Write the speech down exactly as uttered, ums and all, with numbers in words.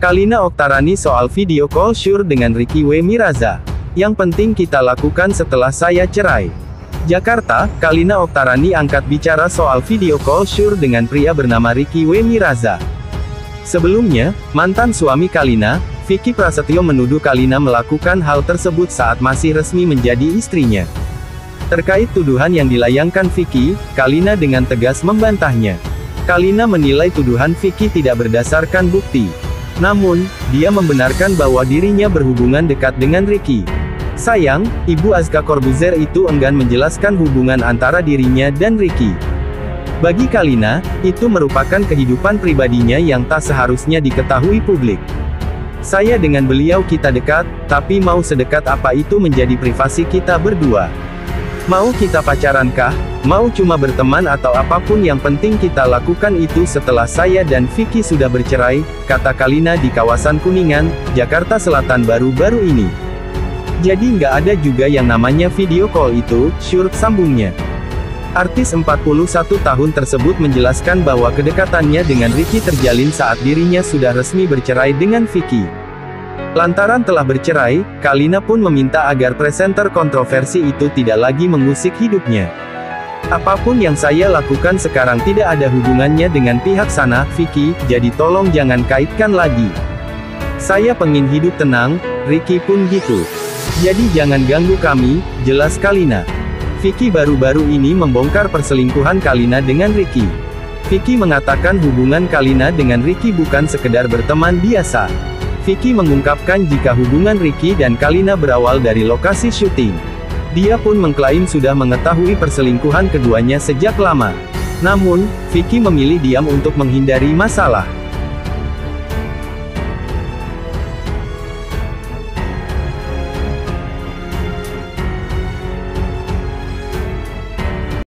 Kalina Oktarani soal video call sure dengan Ricky W. Miraza. Yang penting kita lakukan setelah saya cerai. Jakarta, Kalina Oktarani angkat bicara soal video call sure dengan pria bernama Ricky W. Miraza. Sebelumnya, mantan suami Kalina, Vicky Prasetyo menuduh Kalina melakukan hal tersebut saat masih resmi menjadi istrinya. Terkait tuduhan yang dilayangkan Vicky, Kalina dengan tegas membantahnya. Kalina menilai tuduhan Vicky tidak berdasarkan bukti. Namun, dia membenarkan bahwa dirinya berhubungan dekat dengan Ricky. Sayang, Ibu Azka Corbuzier itu enggan menjelaskan hubungan antara dirinya dan Ricky. Bagi Kalina, itu merupakan kehidupan pribadinya yang tak seharusnya diketahui publik. Saya dengan beliau kita dekat, tapi mau sedekat apa itu menjadi privasi kita berdua. Mau kita pacarankah, mau cuma berteman atau apapun yang penting kita lakukan itu setelah saya dan Vicky sudah bercerai, kata Kalina di kawasan Kuningan, Jakarta Selatan baru-baru ini. Jadi nggak ada juga yang namanya video call itu, sure, sambungnya. Artis empat puluh satu tahun tersebut menjelaskan bahwa kedekatannya dengan Ricky terjalin saat dirinya sudah resmi bercerai dengan Vicky. Lantaran telah bercerai, Kalina pun meminta agar presenter kontroversi itu tidak lagi mengusik hidupnya. Apapun yang saya lakukan sekarang tidak ada hubungannya dengan pihak sana, Vicky, jadi tolong jangan kaitkan lagi. Saya pengin hidup tenang, Ricky pun gitu. Jadi jangan ganggu kami, jelas Kalina. Vicky baru-baru ini membongkar perselingkuhan Kalina dengan Ricky. Vicky mengatakan hubungan Kalina dengan Ricky bukan sekedar berteman biasa. Vicky mengungkapkan jika hubungan Ricky dan Kalina berawal dari lokasi syuting. Dia pun mengklaim sudah mengetahui perselingkuhan keduanya sejak lama. Namun, Vicky memilih diam untuk menghindari masalah.